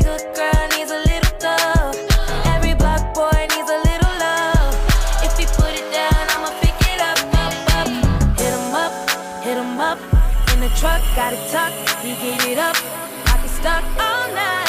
good girl needs a little thug. Every block boy needs a little love. If he put it down, I'ma pick it up, up, up. Hit him up. In the truck, got it tucked. We get it up. Pocket stuck all night.